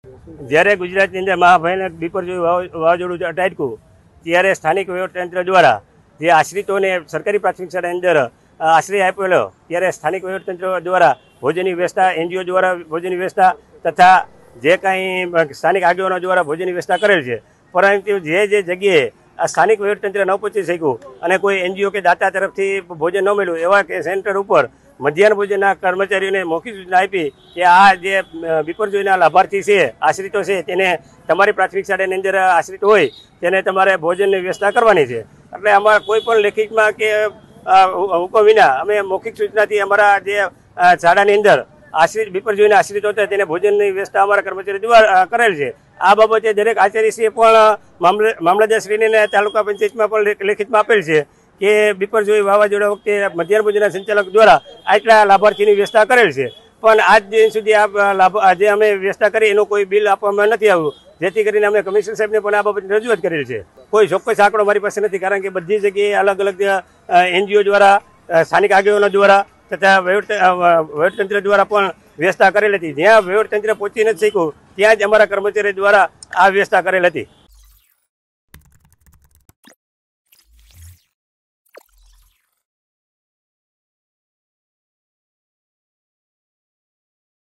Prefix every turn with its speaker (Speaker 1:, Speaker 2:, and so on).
Speaker 1: જ્યારે ગુજરાતની અંદર મહાભયાનક બિપરજોય વાવાઝોડું અટાડ્યું ત્યારે સ્થાનિક વહીવટતંત્ર દ્વારા જે આશ્રિતોને સરકારી પ્રાથમિક શાળાની અંદર આશ્રય આપેલો ત્યારે સ્થાનિક વહીવટતંત્ર દ્વારા ભોજનની વ્યવસ્થા, એનજીઓ દ્વારા ભોજનની વ્યવસ્થા તથા જે કાંઈ સ્થાનિક આગેવાનો દ્વારા ભોજનની વ્યવસ્થા કરેલ છે. પરંતુ જે જગ્યાએ આ સ્થાનિક વહીવટતંત્ર ન પહોંચી શક્યું અને કોઈ એનજીઓ કે દાતા તરફથી ભોજન ન મળ્યું એવા કે સેન્ટર ઉપર મધ્યાહન ભોજનના કર્મચારીઓને મૌખિક સૂચના આપી કે આ જે બિપરજોયના લાભાર્થી છે, આશ્રિતો છે, તેને તમારી પ્રાથમિક શાળાની અંદર આશ્રિત હોય તેને તમારે ભોજનની વ્યવસ્થા કરવાની છે. એટલે અમારા કોઈ પણ લેખિતમાં કે હુકમ વિના અમે મૌખિક સૂચનાથી અમારા જે શાળાની અંદર આશ્રિત બિપરજોયના આશ્રિતો હતા તેને ભોજનની વ્યવસ્થા અમારા કર્મચારી દ્વારા કરેલ છે. આ બાબતે દરેક આચાર્યશ્રીએ પણ મામલતદારશ્રીને તાલુકા પંચાયતમાં પણ લેખિતમાં આપેલ છે કે બિપરજોય વાવાઝોડા વખતે મધ્યાહન ભોજનના સંચાલક દ્વારા આટલા લાભાર્થીની વ્યવસ્થા કરેલ છે. પણ આજ દિન સુધી જે અમે વ્યવસ્થા કરી એનું કોઈ બિલ આપવામાં નથી આવ્યું, જેથી કરીને અમે કમિશનર સાહેબને પણ આ બાબતની રજૂઆત કરેલ છે. કોઈ ચોક્કસ આંકડો મારી પાસે નથી, કારણ કે બધી જગ્યાએ અલગ અલગ એનજીઓ દ્વારા, સ્થાનિક આગેવાનો દ્વારા તથા વહીવટતંત્ર દ્વારા પણ વ્યવસ્થા કરેલ હતી. જ્યાં વહીવટતંત્ર પહોંચી નથી શક્યું ત્યાં જ અમારા કર્મચારી દ્વારા આ વ્યવસ્થા કરેલ હતી.